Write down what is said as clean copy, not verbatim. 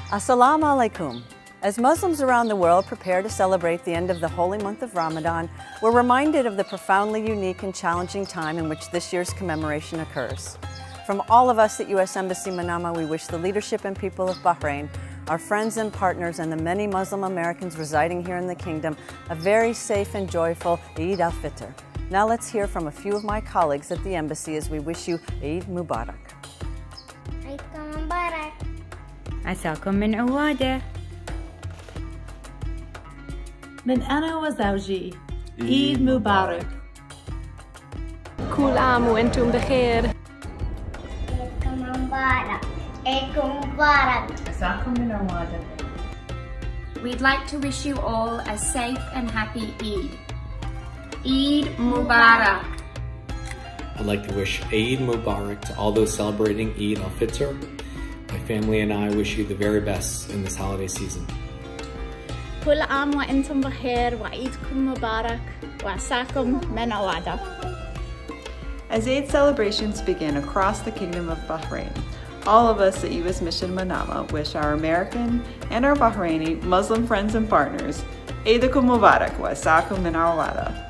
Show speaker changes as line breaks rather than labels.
Assalamu alaikum. As Muslims around the world prepare to celebrate the end of the holy month of Ramadan, we're reminded of the profoundly unique and challenging time in which this year's commemoration occurs. From all of us at U.S. Embassy Manama, we wish the leadership and people of Bahrain, our friends and partners, and the many Muslim Americans residing here in the kingdom a very safe and joyful Eid al-Fitr. Now let's hear from a few of my colleagues at the embassy as we wish you Eid Mubarak.
Eid Mubarak.
عساكم من عوادة.
من أنا وزوجي عيد مبارك.
كل عام وأنتم بخير.
Eid Mubarak. Eid Mubarak.
عساكم من عوادة.
We'd like to wish you all a safe and happy Eid. Eid Mubarak.
I'd like to wish Eid Mubarak to all those celebrating Eid al-Fitr. My family and I wish you the very best in this holiday season.
كل عام وأنتم بخير وعيدكم مبارك وعساكم من عوادة.
As Eid celebrations begin across the Kingdom of Bahrain, all of us at U.S. Mission Manama wish our American and our Bahraini Muslim friends and partners Eidakum Mubarak wa Asakum min Awada.